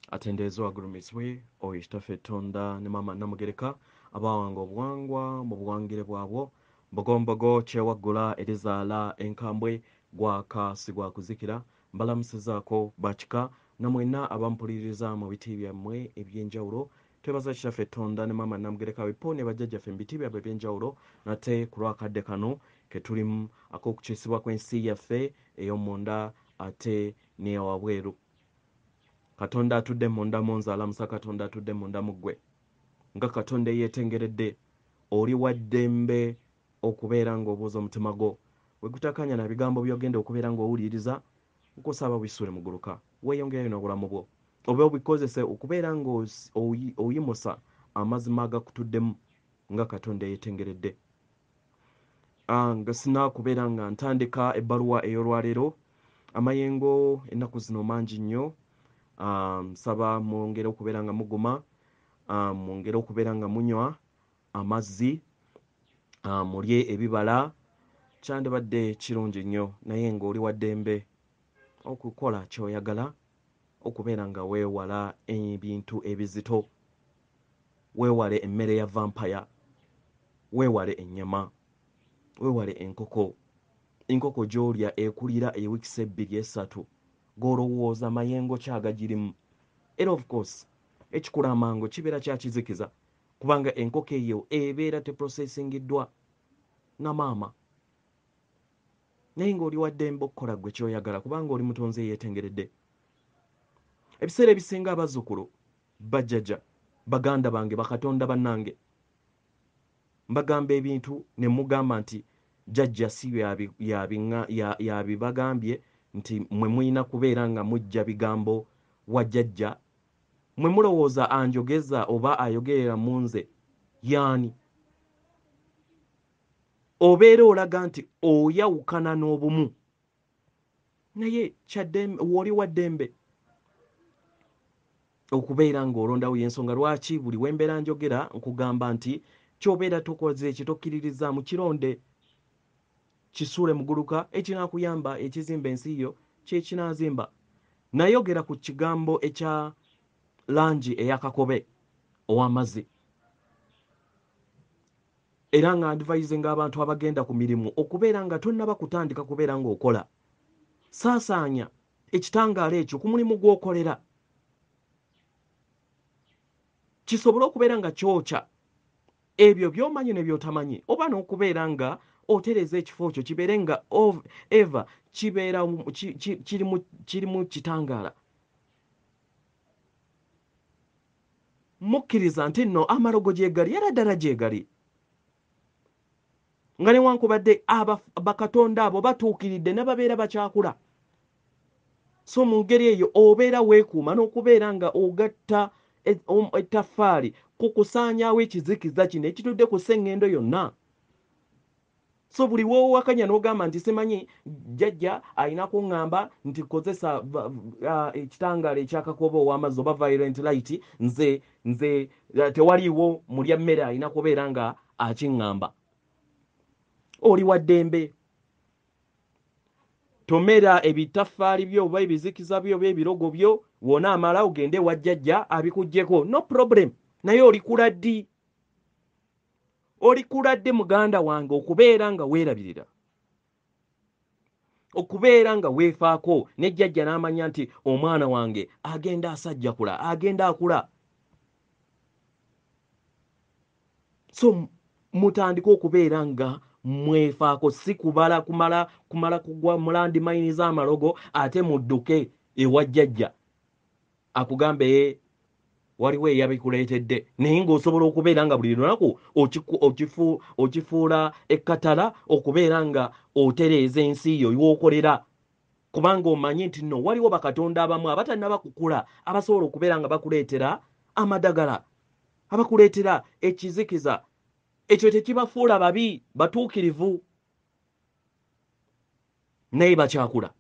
Atendezo agulumizibwe oyo kitaffe Tonda ne Maama Namugereka abawanga obuwangwa mu buwangire bwabwo mbogombogo kyewaggula erizaala enkambwe gwaka sigwa kuzikira mbalamusizaako bakika namwena abampuliriza mu biti byammwe eby'enjawulo twebaza kitaffe Tonda ne Maama Namugereka bipoone bajjajjaffe mu biti byabwe eby'enjawulo nate ku lwakadde kano ke tulimu ak'okukyusibwa kw'ensi yaffe ey'omunda ate n'eyawabweru. Katonda atudde munda munze alamusa Katonda atudde munda muggwe nga Katonda yeetengeredde oli wa ddembe okubeera ng'obuuza omutima gwo we gutakanya na bigambo by'ogenda okubeera ng'owuliriza nkusaba bwisuule muguluka weeyongereyo n'obulamu bwo oba obikozese okubeera ng'oyimusa amazima agakutuddemu nga Katonda yeetengeredde. Nga sinaakubeera nga ntandika ebbaluwa ey'olwaleero amayengo ennaku zino mangi nnyo. Nsaba mwongere okubeera nga muguma, mwongere okubeera nga munywa amazzi, mulye ebibala, kyandibadde kirungi nnyo naye ng'oli wa ddembe okukola ky'oyagala okubeera nga weewala ebintu ebizito, weewale emmere ya vampaya, weewale ennyama, weewale enkoko gy'olya ekulira ewiikisi 2-3 g'olowooza mayengo kyagagirimu era of course ekikula amangu kibeera kya kizikiza kubanga enkoko eyo ebeera teprocesingiddwa na maama naye ng'oli wa ddembe okukola gwe ky'oyagala kubanga oli mutonzi eyeetengeredde. Ebiseera ebisinga abazzukulu bajjajja baganda bange bakatonda bannange mbagamba ebintu ne mugamba nti jjajja si yabibagambye nti mwe mulina kubeera nga mujja bigambo wa jjajja mwe mulowooza anjogeza oba ayogerera mu nze yaani obeera olaga nti oyawukana n'obumu naye woli wa ddembe okubeera ng'olondawo y'ensonga lwaki buli wembeera njogera nkugamba nti ky'obeera tokoze ekitokkiririzaamu kironde kisuule muguluka ekinaakuyamba ekizimba ensi yo kyekinazimba. Nayogera ku kigambo ekya langi ey'akakobe ow'amazzi era nga advisinga abantu abagenda ku mirimu okubeera nga tonnaba kutandika kubeera ng'okola saasaanya ekitangaala ekyo ku mulimu gw'okolera kisobole okubeera nga kyokya ebyo by'omanyi ne by'otamanyi oba n'okubeera nga otereza ekifo kyo kibeere nga eva kibeera kirimu kitangaala. Mukkiriza nti nno amalogo gyegali era ddala gyegali nga newankubadde bakatonda abo batuukiridde ne babeera bakyakula so mu ngeri eyo obeera weekuuma n'okubeera nga ogatta ettaffaali ku kusaanyaawo ekizikiza kino ekitudde ku sseŋŋendo yonna. So buli woowakanya n'ogamba nti simanyi jjajja alina kuŋŋamba nti kozesa ekitangaala ekyakakobe ow'amazzi oba violent light nze tewaliiwo mulya mmere alina kubeera nga akiŋŋamba. Oli wa ddembe tomera ebitaffaali byo oba ebizikiza byo oba ebirogo byo wona amala ogende wa jjajja abikuggyeko no problem naye olikula ddi muganda wange okubeera nga weerabirira okubeera nga weefaako ne jjajja n'amanya nti omwana wange agenda asajjakula agenda akula. So mutandike okubeera nga mwefaako si kubala kumala kugwa mu landmine z'amalogo ate mudduke ewa jjajja akugambe waliwo eyabikuleetedde naye ng'osobola okubeera nga buli lunaku okifuula ekkatala okubeera nga otereeza ensi yo y'okolera kubanga omanyi nti nno waliwo bakatonda abamu abatannaba kukula abasobola okubeera nga bakuleetera amadagala abakuleetera ekizikiza ekyo tekibafuula babi batuukirivu naye bakyakula.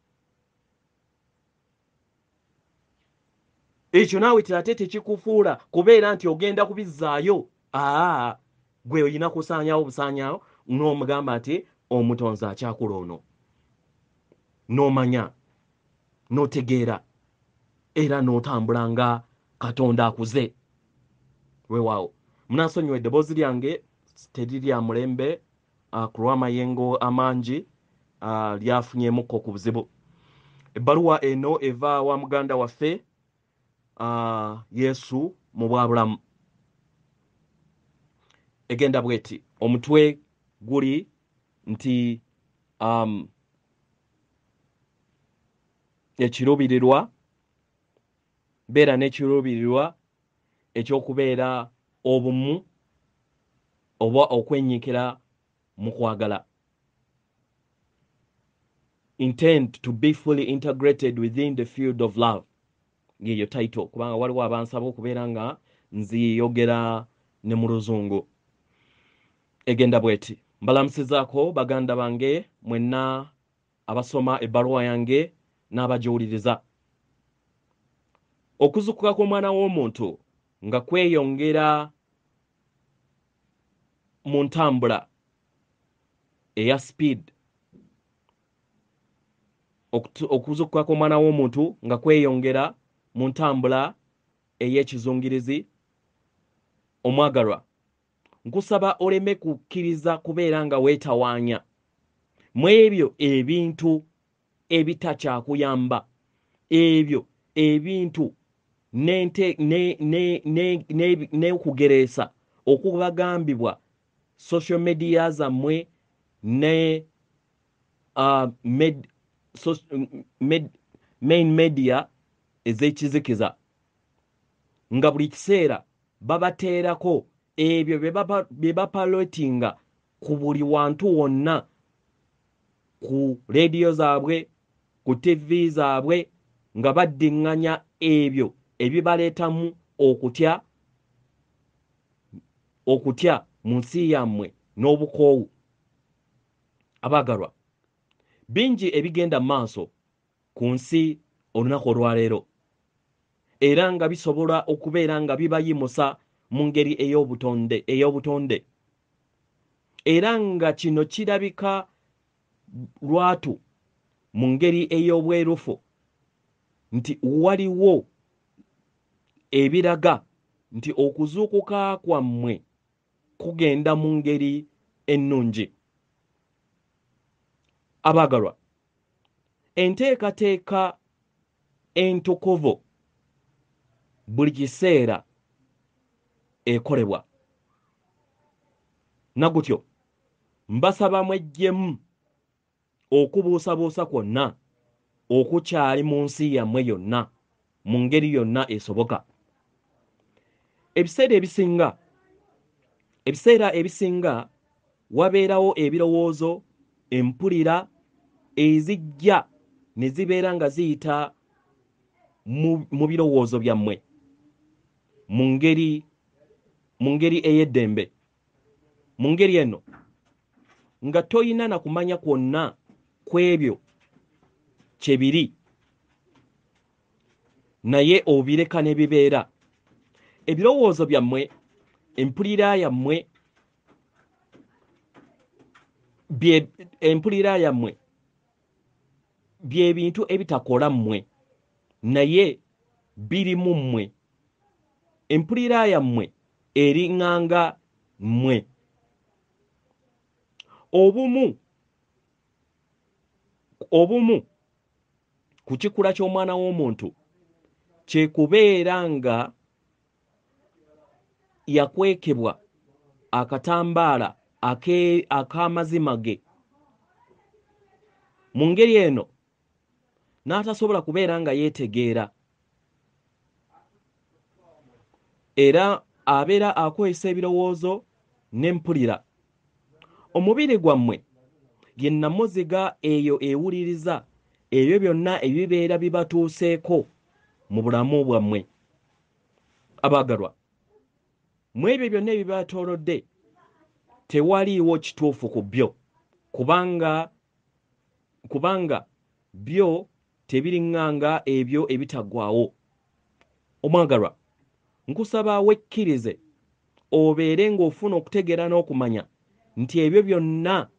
Ekyo naawe ate tekikufuula kubeera nti ogenda kubizzaayo gwe olina kusaanyaawo busaanyaawo n'omugamba nti omutonzi akyakula ono n'omanya n'otegeera era n'otambula nga Katonda akuze. Weewaawo munansonyiwa eddoboozi lyange teriri lya mulembe ku lw'amayengo amangi lyafunyemukko ku buzibu. Ebbaluwa eno eva wa muganda waffe Yesu mu bwabulamu. Egenda bweti, omutwe guli nti ekiruubirirwa, beera n'ekiruubirirwa ekyokubeera obumu oba okwennyikira mu kwagala. Intend to be fully integrated within the field of love. Yeyo title, kubanga waliwo abansaba okubeera nga nziyogera ne mu luzungu. Egenda bweti, mbalamusizaako baganda bange mwenna abasoma ebbaluwa yange n'abagiwuliriza. Okuzukuka kw'omwana w'omuntu nga kweyongera mu ntambula eya speed. Okuzukuka kw'omwana w'omuntu nga kweyongera mu ntambula ey'ekizungirizi. Omwagalwa, nkusaba oleme kukkiriza kubeera nga weetawaanya mu ebyo ebintu ebitakyakuyamba, ebyo ebintu n'okugereesa okubagambibwa social media zammwe ne main media ez'ekizikiza, nga buli kiseera babateerako ebyo bye bapalotinga ku buli wantu wonna, ku leediyo zaabwe, ku TV zaabwe, nga baddiŋŋanya ebyo ebibaleetamu okutya mu nsi yammwe n'obukoowu. Abaagalwa, bingi ebigenda maaso ku nsi olunaku olwaleero, era nga bisobola okubeera nga bibayimusa mu ngeri ey'obutonde, era nga kino kirabika lwatu mu ngeri ey'obwerufu nti waliwo ebiraga nti okuzuukuka kwammwe kugenda mu ngeri ennungi. Abaagalwa, enteekateeka entukuvu buli kiseera ekolebwa. Nagutyo mbasaba mweggyemu okubuusabuusa kwonna okukyali mu nsi yammwe yonna mu ngeri yonna esoboka. Ebiseera ebisinga wabeerawo ebirowoozo, empulira ezijja ne zibeera nga ziyita mu birowoozo byammwe mu ngeri ey'eddembe. Mu ngeri eno nga toyina na kumanya kwonna kw'ebyo kye biri, naye obireka ne bibeera. Ebirowoozo byammwe, empulira yammwe bye bintu ebitakola mmwe, naye biri mu mmwe. Empulira yammwe eriŋŋanga mmwe. Obumu ku kikula ky'omwana w'omuntu kye kubeera nga yakwekebwa akatambaala ak'amazima ge. Mu ngeri eno n'atasobola kubeera nga yeetegeera, era abeera akozesa ebirowoozo n'empulira. Omubiri gwammwe ye nnamuziga eyo ewuliriza ebyo byonna ebibeera bibatuuseeko mu bulamu bwammwe. Abaagalwa, mu ebyo byonna ebibaatoolodde tewaliiwo kituufu ku byo, kubanga byo tebiriŋŋanga ebyo ebitaggwaawo. Omwagalwa, nkusaba wekkirize obeere ng'ofuna okutegeera n'okumanya nti ebyo byonna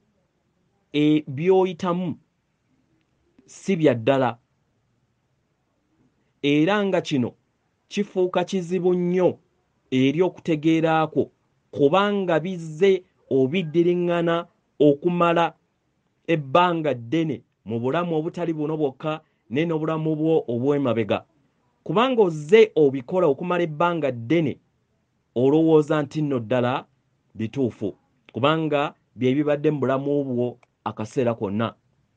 by'oyitamu si bya ddala, era nga kino kifuuka kizibu nnyo eri okutegeeraako kubanga bizze obiddiriŋŋana okumala ebbanga ddene mu bulamu obutali buno bwokka ne n'obulamu bwo obw'emabega. Kubanga ozze obikola okumala ebbanga ddene olowooza nti nno ddala bituufu kubanga bye bibadde mu bulamu bwo akaseera konna.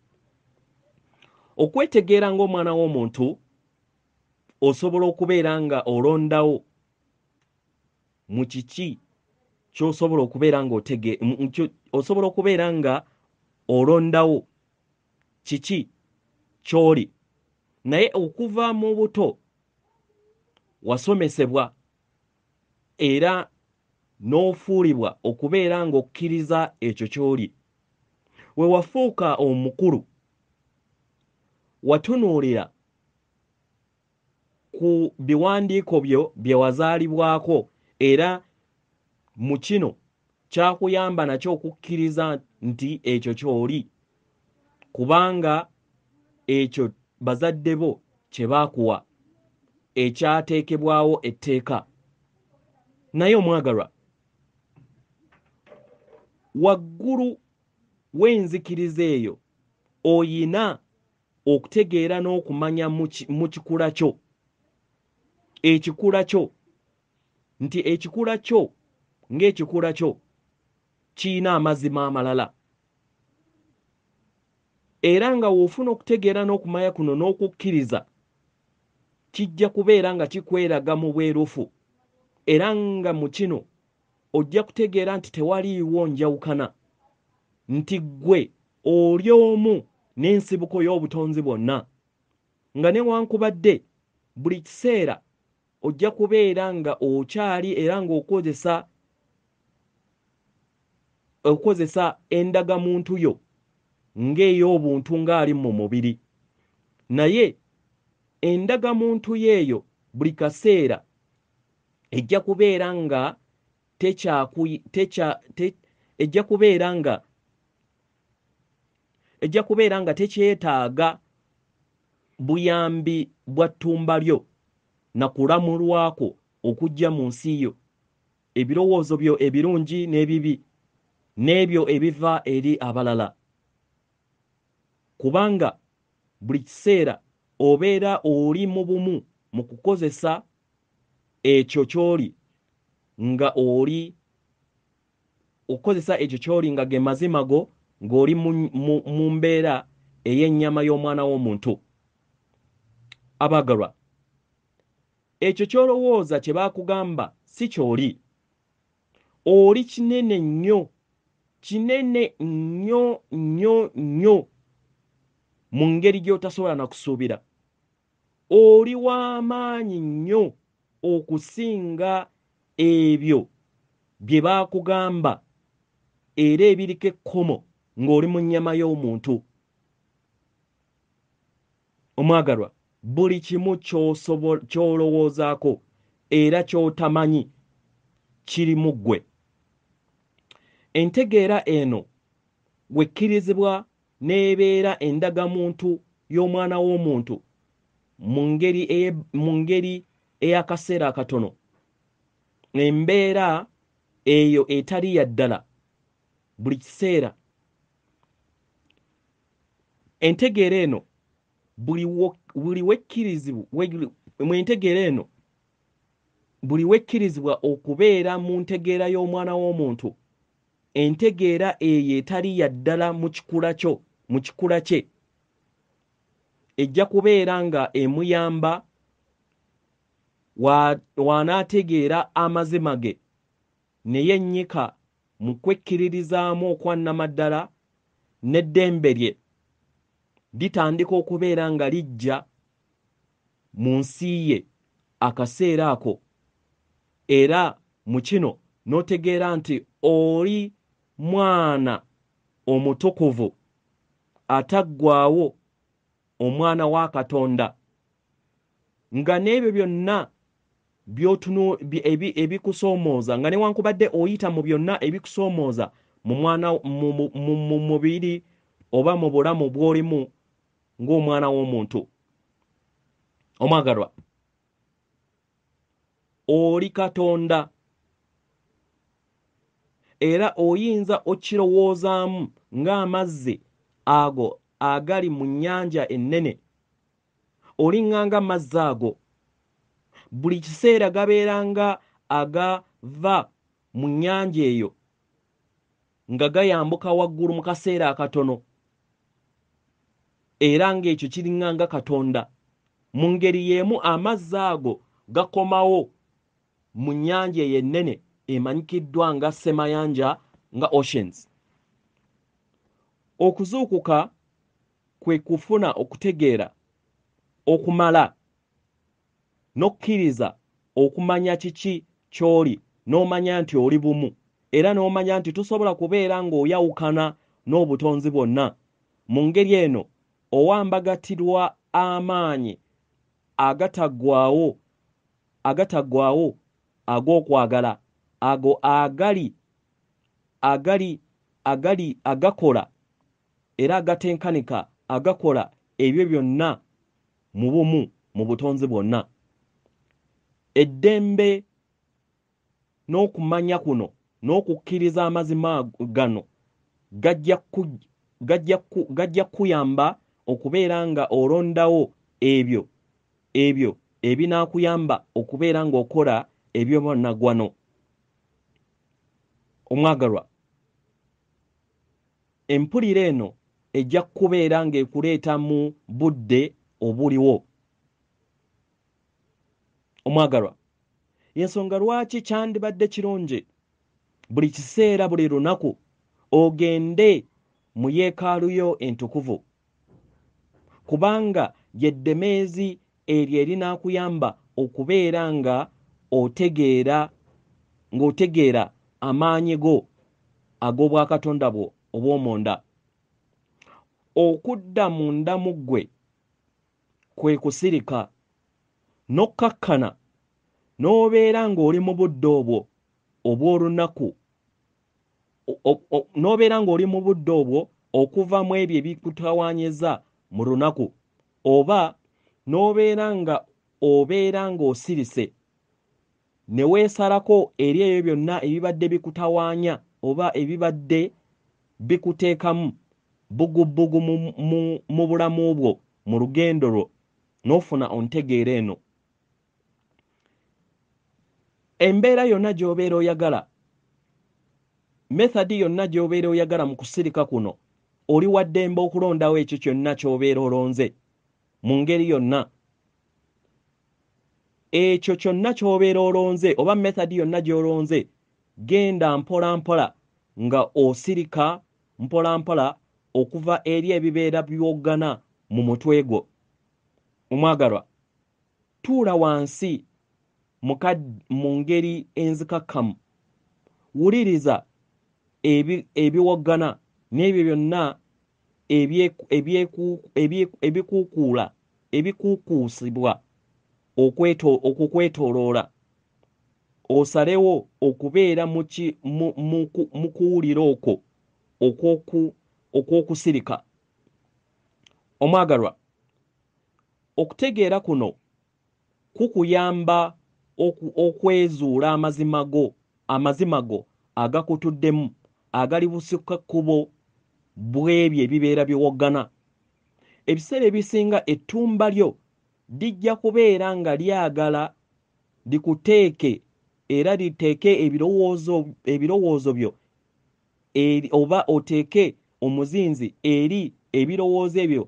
Okwetegeera ng'omwana w'omuntu osobola okubeera nga olondawo mu kiki ky'osobola okubeera nga osobola okubeera nga olondawo kiki ky'oli, naye okuva mu buto wasomesebwa era n'ofuulibwa okubeera ng'okkiriza ekyo ky'oli. We wafuuka omukulu watunuulira ku biwandiiko byo bye wazaalibwako era mu kino kyakuyamba nakyo okukkiriza nti ekyo ky'oli kubanga ekyo bazadde bo kye baakuwa ekyateekebwawo etteeka. Naye omwagalwa, waggulu w'enzikiriza eyo oyina okutegeera n'okumanya mu kikula kyo ekikula kyo nti ekikula kyo ng'ekikula kyo kiyina amazima amalala era nga w'ofuna okutegeera n'okumanya kuno n'okukkiriza kijja kubeera nga kikweraga mu bwerufu era nga mu kino ojja kutegeera nti tewaliiwo njawukana nti ggwe oli omu n'ensibuko y'obutonzi bwonna nga newankubadde buli kiseera ojja kubeera nga okyali era ng'okozesa endagamuntu yo ng'ey'obuntu ng'ali mu mubiri, naye endagamuntu yeeyo buli kaseera ejja kubeera nga tekyetaaga buyambi bwa ttumba lyo na kulamulwako okujja mu nsi yo, ebirowoozo byo ebirungi n'ebibi n'ebyo ebiva eri abalala, kubanga buli kiseera obeera oli mu bumu mu kukozesa ekyo ky'oli nga oli okozesa ekyo ky'oli nga ge mazima go ng'oli mu mbeera ey'ennyama y'omwana w'omuntu. Abaagalwa, ekyo ky'olowooza kye baakugamba si ky'oli. Oli kinene nnyo nnyo mu ngeri gy'otasobola na kusuubira. Oli w'amaanyi nnyo okusinga ebyo bye baakugamba era ebiriko ekkomo ng'oli mu nnyama y'omuntu. Omwagalwa, buli kimu ky'olowoozaako era ky'otamanyi kiri mu ggwe. Entegeera eno wekkirizibwa n'ebeera endagamuntu y'omwana w'omuntu mu ngeri ey'akaseera akatono, embeera eyo etali ya ddala buli kiseera. Entegeera eno buli wekkirizibwa okubeera mu ntegeera y'omwana w'omuntu, entegeera eyo etali ya ddala mu kikula kye ejja kubeera nga emuyamba w'anaategeera amazima ge ne yennyika mu kwekkiririzaamu okwannamaddala n'eddembe lye litandika okubeera nga lijja mu nsi ye akaseera ako, era mu kino n'otegeera nti oli mwana omutukuvu ataggwaawo, omwana wa Katonda, nga n'ebyo byonna ebikusoomooza nga newankubadde oyita mu byonna ebikusoomooza mu mubiri oba mu bulamu bw'olimu ng'omwana w'omuntu, Omwagalwa, oli Katonda era oyinza okirowoozaamu ng'amazzi ago agali mu nnyanja ennene. Oliŋŋanga amazzi ago buli kiseera gabeera nga agava mu nnyanja eyo nga gayambuka waggulu mu kaseera akatono, era ng'ekyo kiriŋŋanga Katonda. Mu ngeri y'emu amazzi ago gakomawo mu nnyanja eyo ennene emanyikiddwa nga ssemayanja, nga oceans. Okuzuukuka kwe kufuna okutegeera okumala n'okkiriza okumanya kiki ky'oli, n'omanya nti oli bumu, era n'omanya nti tosobola kubeera ng'oyawukana n'obutonzi bwonna. Mu ngeri eno owambagatirwa amaanyi agataggwaawo ag'okwagala, ago agakola era agatenkanika, agakola ebyo byonna mu bumu mu butonzi bwonna. Eddembe n'okumanya kuno n'okukkiriza amazima gano gajja kuyamba okubeera nga olondawo ebyo ebinaakuyamba okubeera ng'okola eby'obunnagwano. Omwagalwa, empulira eno ejja kubeera ng'ekuleeta mu budde obuliwo. Omwagalwa, y'ensonga lwaki kyandibadde kirungi buli kiseera buli lunaku ogende mu yeekaalu yo entukuvu, kubanga ly'eddemeezi eryo erinaakuyamba okubeera nga ng'otegeera amaanyi go ag'obwakatonda bwo obw'omunda. Okudda munda mu ggwe kwe kusirika n'okkakkana n'obeera ng'oli mu budde obwo obw'olunaku, n'obeera ng'oli mu budde obwo okuva mu ebyo ebikutawaanyiza mu lunaku, oba n'obeera ng'osirise ne weesalako eri ebyo byonna ebibadde bikutawaanya oba ebibadde bikuteekamu bugubbugu mu bulamu bwo mu lugendo lwo, n'ofuna ontegeera eno. Embeera yonna gy'obeera oyagala, methodi yonna gy'obeera oyagala mu kusirika kuno, oli wa ddembe okulondawo ekyo kyonna ky'obeera olonze mu ngeri yonna. Ekyo kyonna ky'obeera olonze oba methodi yonna gy'olonze, genda mpola mpola nga osirika mpola mpola okuva eri ebibeera byoggana mu mutwe gwo. Omwagalwa, tuula wansi mu ngeri enzikakkamu, wuliriza ebiwoggana n'ebyo byonna ebikuukuusibwa okukwetooloola. Osalewo okubeera mu kuwulira okwo okw'okusirika. Omwagalwa, okutegeera kuno kukuyamba okwezuula amazima go agakutuddemu agali busukkakkubo bw'ebyo ebibeera biwoggana. Ebiseera ebisinga ettumba lyo lijja kubeera nga lyagala likuteeke era liteeke ebirowoozo byo oba oteeke omuzinzi eri ebirowoozo ebyo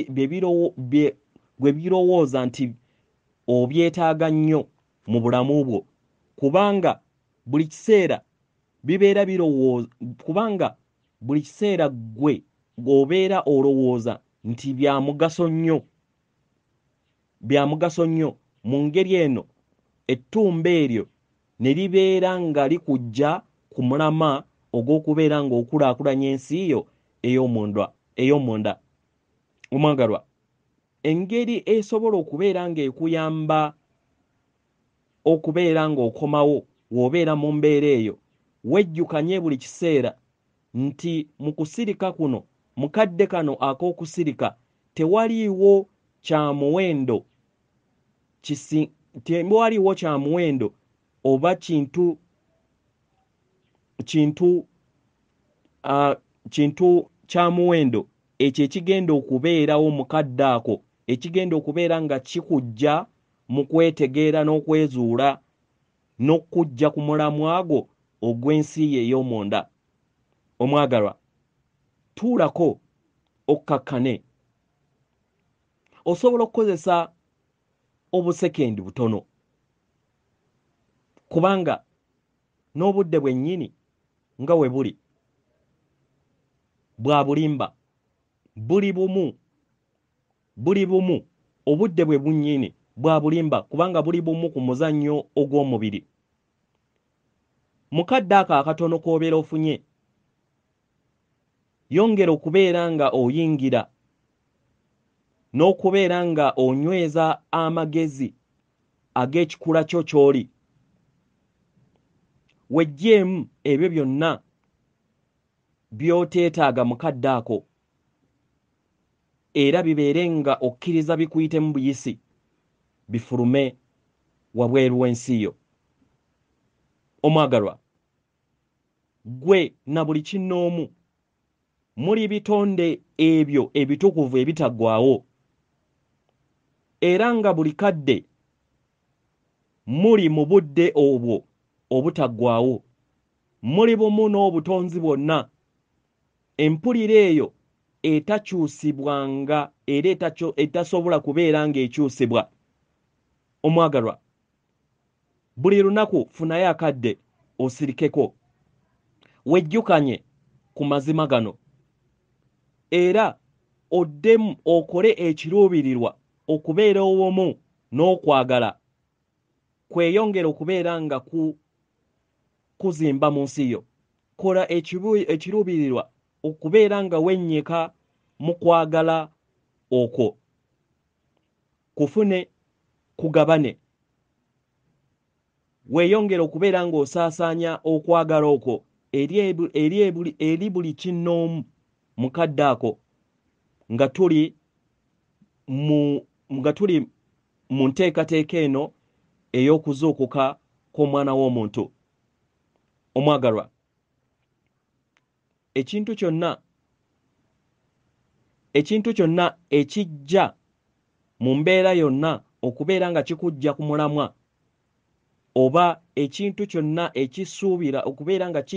gwe birowooza nti obyetaaga nnyo mu bulamu bwo, kubanga buli kiseera bibeera birowooza, kubanga buli kiseera gwe ng'obeera olowooza nti bya mugaso nnyo. Mu ngeri eno ettumba eryo ne libeera nga likujja ku mulama ogw'okubeera ng'okulaakulanya ensi yo ey'omunda. Omwagalwa, engeri esobola okubeera ng'ekuyamba okubeera ng'okomawo w'obeera mu mbeera eyo, wejjukanye buli kiseera nti mu kusirika kuno, mu kadde kano ak'okusirika, tewaliiwo kya muwendo tewaliwo kya muwendo oba kintu kya muwendo ekyo ekigenda okubeerawo mu kadde ako ekigenda okubeera nga kikujja mu kwetegeera n'okwezuula n'okujja ku mulamwa gwo ogw'ensi ye ey'omunda. Omwagalwa, tuulako okkakkane. Osobola okukozesa obusekendi butono kubanga n'obudde bwennyini nga we buli bwa bulimba, buli bumu obudde bwe bunnyini bwa bulimba kubanga buli bumu ku muzannyo ogw'omubiri. Mu kadde ako akatono k'obeera ofunye, yongera okubeera nga oyingira n'okubeera nga onyweza amagezi ag'ekikula kyo ky'oli. Weggyemu ebyo byonna by'oteetaaga mu kadde ako era bibeere nga okkiriza bikuyitemu buyisi bifulume wabweru w'ensi yo. Omwagalwa, gwe na buli kinnoomu muli bitonde ebyo ebitukuvu ebitaggwaawo, era nga buli kadde muli mu budde obwo obutaggwaawo, muli bumu n'obutonzi bwonna. Empulira eyo etakyusibwanga era etasobola kubeera ng'ekyusibwa. Omwagalwa, buli lunaku funayo akadde osirikeko, wejjukanye ku mazima gano era oddemu okole ekiruubirirwa okubeera obumu n'okwagala kweyongera okubeera nga kuzimba mu nsi yo. Kola ekiruubirirwa okubeera nga wennyika mu kwagala okwo, kufune kugabane, weeyongera okubeera ng'osaasaanya okwagala okwo eri buli kinnoomu mu kadde ako nga tuli mu nteekateeka eno ey'okuzuukuka kw'Omwana w'Omuntu. Omwagalwa, ekintu kyonna ekijja mu mbeera yonna okubeera nga kikujja ku mulamwa, oba ekintu kyonna ekisuubira okubeera nga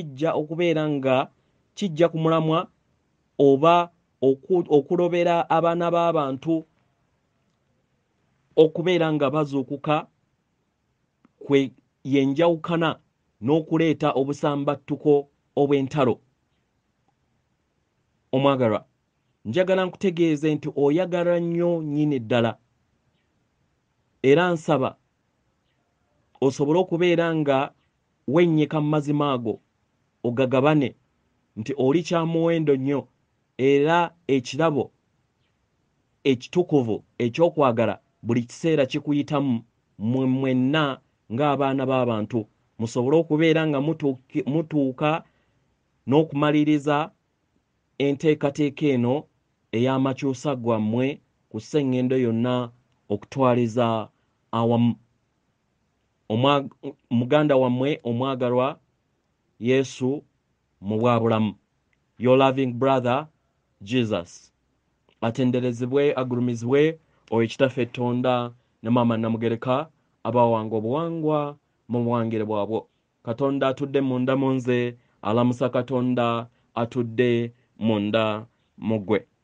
kijja ku mulamwa, oba okulobera abaana b'abantu okubeera nga bazuukuka, kwe yenjawukana n'okuleeta obusambattuko obw'entalo. Omwagalwa, njagala nkutegeeze nti oyagala nnyo nnyini ddala, era nsaba osobole okubeera nga wennyika mu mazima ago, ogagabane nti oli kya muwendo nnyo era ekirabo ekitukuvu eky'okwagala buli kiseera kikuyitamu mwenna ng'abaana b'abantu, musobole okubeera nga mutuuka n'okumaliriza enteekateeka eno ey'amakyusa gwammwe ku sseŋŋendo yonna okutwaliza awamu. Muganda wammwe omwagalwa Yesu mu bwabulamu. Your loving brother Jesus. Atenderezebwe agulumizibwe Owekitaffe Tonda ne Maama Namugereka abawanga obuwangwa mu buwangire bwabwo. Katonda atudde munda mu nze, alamusa Katonda atudde munda mu ggwe.